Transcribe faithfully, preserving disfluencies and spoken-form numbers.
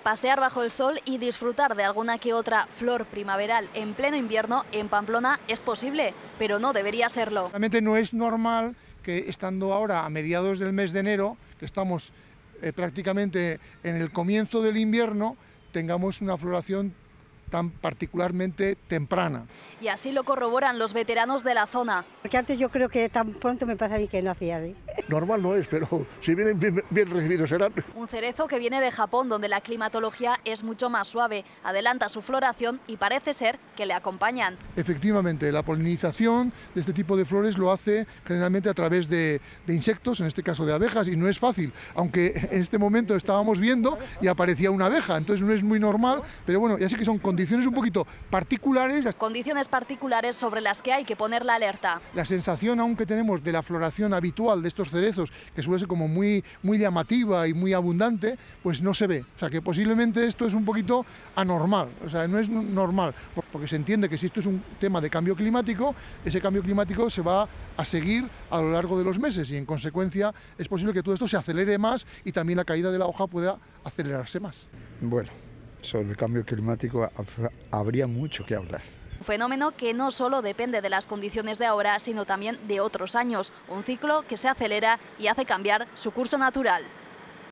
Pasear bajo el sol y disfrutar de alguna que otra flor primaveral en pleno invierno en Pamplona es posible, pero no debería serlo. Realmente no es normal que estando ahora a mediados del mes de enero, que estamos eh, prácticamente en el comienzo del invierno, tengamos una floración tan particularmente temprana. Y así lo corroboran los veteranos de la zona. Porque antes yo creo que tan pronto me pasa a mí que no hacía así. Normal no es, pero si vienen bien, bien recibidos serán. Un cerezo que viene de Japón, donde la climatología es mucho más suave. Adelanta su floración y parece ser que le acompañan. Efectivamente, la polinización de este tipo de flores lo hace generalmente a través de, de insectos, en este caso de abejas, y no es fácil, aunque en este momento estábamos viendo y aparecía una abeja, entonces no es muy normal, pero bueno, ya sé que son condiciones un poquito particulares. Condiciones particulares sobre las que hay que poner la alerta. La sensación aún que tenemos de la floración habitual de estos cerezos, que suele ser como muy, muy llamativa y muy abundante, pues no se ve. O sea que posiblemente esto es un poquito anormal, o sea, no es normal, porque se entiende que si esto es un tema de cambio climático, ese cambio climático se va a seguir a lo largo de los meses y en consecuencia es posible que todo esto se acelere más y también la caída de la hoja pueda acelerarse más. Bueno, sobre el cambio climático habría mucho que hablar. Un fenómeno que no solo depende de las condiciones de ahora, sino también de otros años. Un ciclo que se acelera y hace cambiar su curso natural.